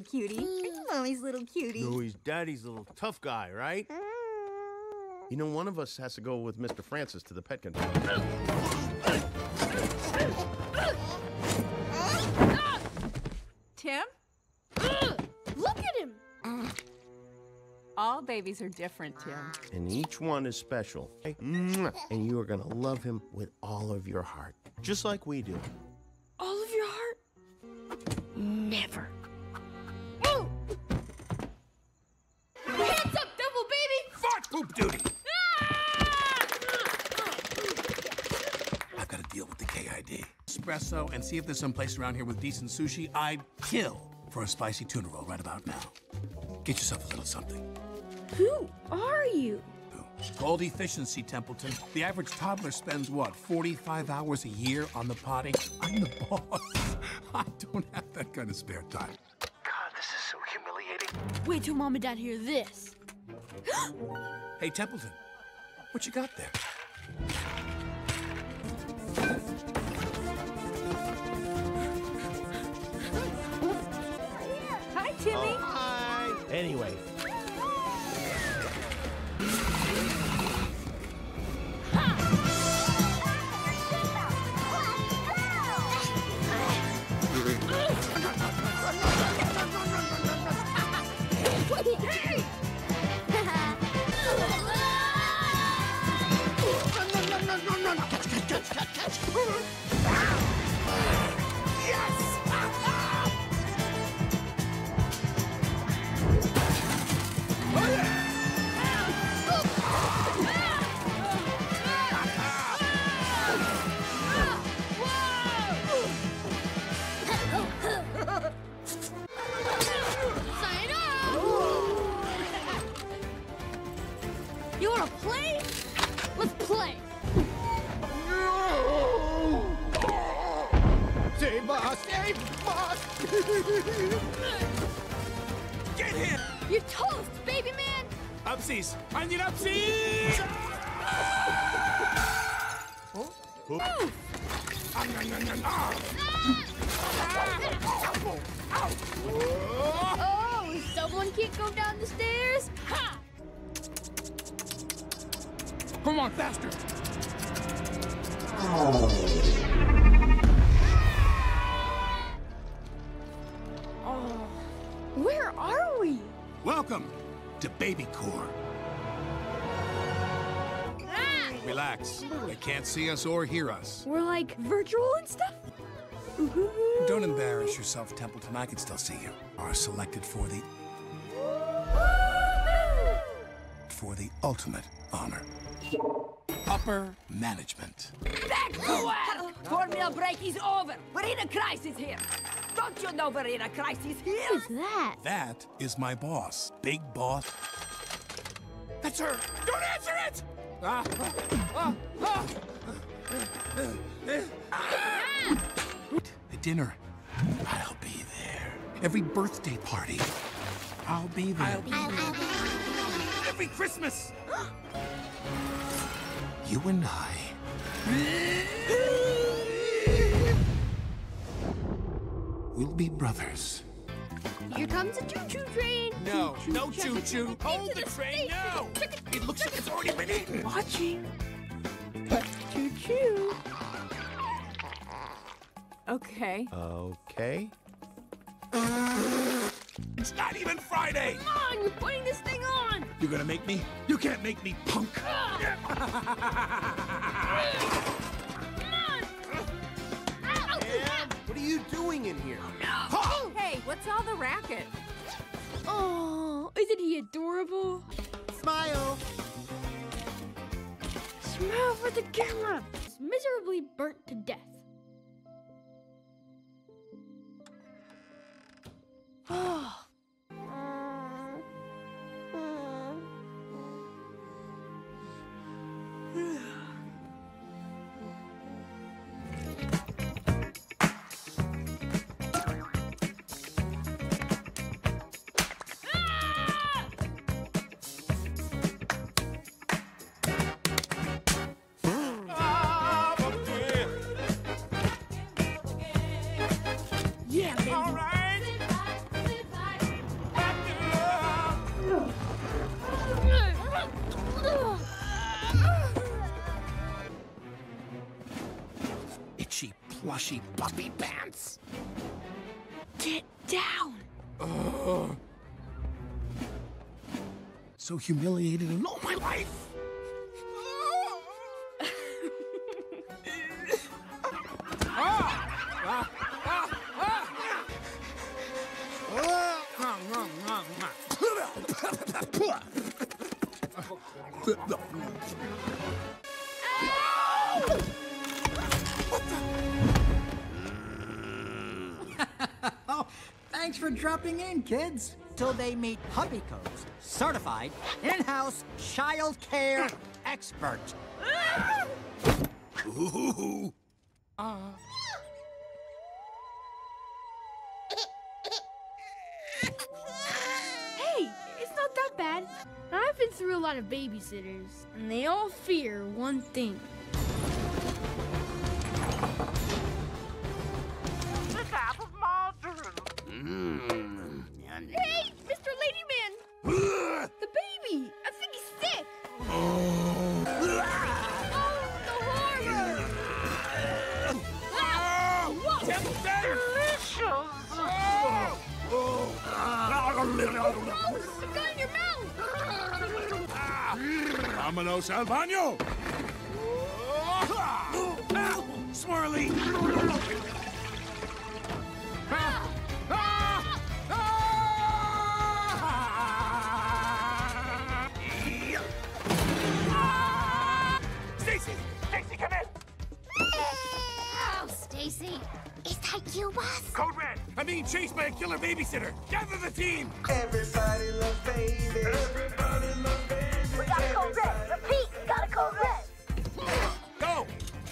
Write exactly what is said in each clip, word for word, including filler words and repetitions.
little cutie. You're Mommy's little cutie. No, he's Daddy's little tough guy, right? You know, one of us has to go with Mister Francis to the pet control. Tim? Look at him! All babies are different, Tim. And each one is special. Okay? And you are gonna love him with all of your heart, just like we do. All of your heart? Never. Hands up, devil baby! Fart poop duty! I've got to deal with the K I D. Espresso and see if there's some place around here with decent sushi. I'd kill for a spicy tuna roll right about now. Get yourself a little something. Who are you? Called efficiency, Templeton. The average toddler spends, what, forty-five hours a year on the potty? I'm the boss. I don't have that kind of spare time. God, this is so humiliating. Wait till Mom and Dad hear this. Hey, Templeton, what you got there? Hi, Timmy. Oh, hi. Anyway. You wanna play? Let's play! Save us! Save us! Get him! You're toast, baby man! Upsies! I need upsies! Oh. Oh, someone can't go down the stairs? Ha! Come on, faster! Oh, where are we? Welcome to Baby Core. Ah! Relax. They can't see us or hear us. We're like virtual and stuff? Don't embarrass yourself, Templeton. I can still see you. Are selected for the... for the ultimate honor. Upper management. Back to work! Formula break is over. We're in a crisis here. Don't you know we're in a crisis here? Who's that? That is my boss. Big boss. That's her! Don't answer it! Ah, ah, ah, ah. The dinner. I'll be there. Every birthday party. I'll be there. I'll be there. Every Christmas. You and I. We'll be brothers. Here comes a choo-choo train. No, no choo-choo. Hold the train, no! It looks like it's already been eaten. Watching. Choo-choo. Okay. Okay. It's not even Friday! Come on, you're putting this thing on. You're gonna make me? You can't make me, punk! Come on. Ow. Em, what are you doing in here? Oh, Hey, what's all the racket? Oh, isn't he adorable? Smile. Smile for the camera. He's miserably burnt to death. Oh. itchy puppy pants. Get down. Ugh. So humiliated in all my life. Thanks for dropping in, kids. Till they meet Puppy Codes, certified in-house child care expert. Ooh. Uh. Hey, it's not that bad. I've been through a lot of babysitters, and they all fear one thing. The half of margarine. Mm. Hey, Mister Ladyman! The baby! I think he's sick! Oh. Oh, the horror! Ah! Whoa! Delicious. Gross! It got in your mouth! Vámonos al baño! Ow! Swirly! Ah! Ah! Ah! Stacy! Stacy, come in! Oh, Stacy. Is that you, boss? Code Red! I'm being chased by a killer babysitter! Gather the team! Everybody loves babies. Everybody loves babies. We got a code red. Repeat, we got a code red. Go!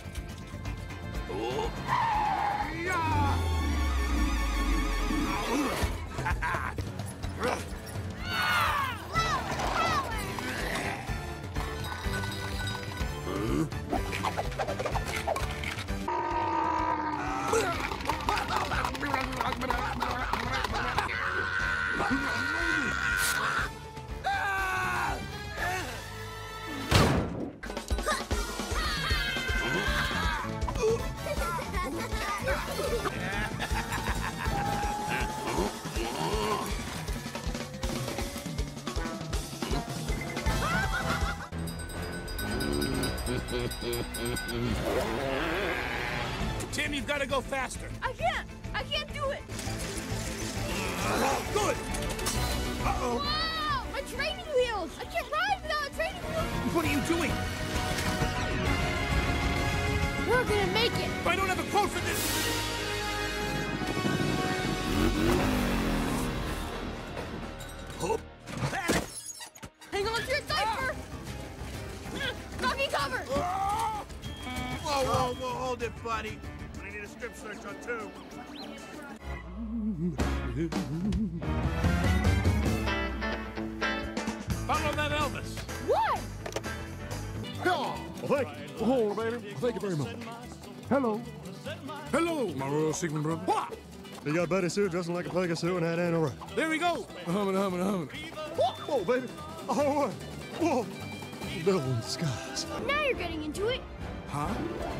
Tim, you've got to go faster. I can't! I can't do it! Good! Uh-oh. Wow! My training wheels! I can't ride without a training wheel! What are you doing? We're gonna make it! I don't have a quote for this! Oh. Hang on to your diaper! Doggy cover! Whoa, whoa, whoa, hold it, buddy. I need a strip search on two. Follow that Elvis. What? Oh, thank you. Oh, baby. Thank you very much. Hello. Hello, my royal Sigmund brother. What? You got Betty Sue dressing like a Pegasus and had Anna Ray. There we go. Humming, humming, humming. Whoa, baby. Oh, what? Whoa. Devil in disguise. Now you're getting into it. Huh?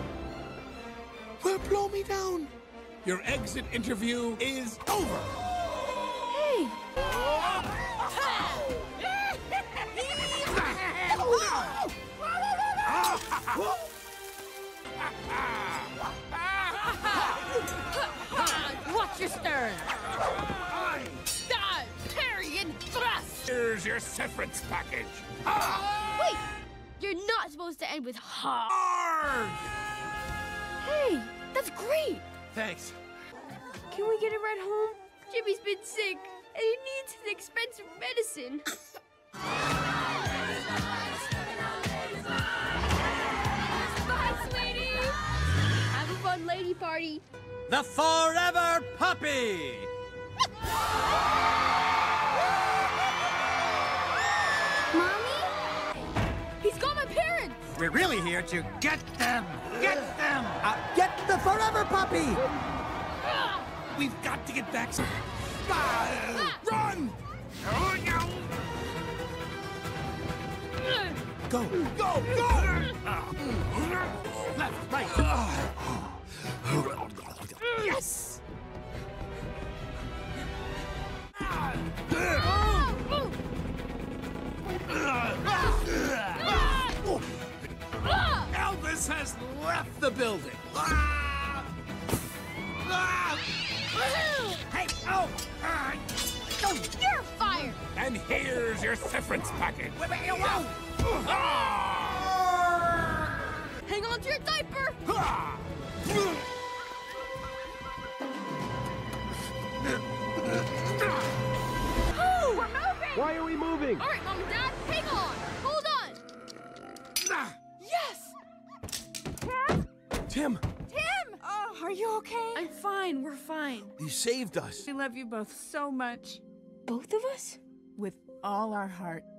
Well, blow me down. Your exit interview is over. Hey! Watch your stern. Dive, parry, and thrust. Here's your severance package. Wait, you're not supposed to end with ha. Arg! Hey, that's great. Thanks. Can we get a ride home? Jimmy's been sick, and he needs his expensive medicine. Bye, sweetie. Have a fun lady party. The Forever Puppy! Mommy? He's got my parents. We're really here to get them! Get them! Uh, get the Forever Puppy! We've got to get back some... Ah, run! Go, go, go! Left, right. the building. Hey, oh! Uh, oh, You're fired! And here's your severance package. wait, wait, whoa! Hang on to your diaper! We're moving! Why are we moving? All right, Mom and Dad, hang on! Hold on! Yes! Tim, Tim! Oh, are you okay? I'm fine, we're fine. you saved us. We love you both so much. Both of us? With all our heart.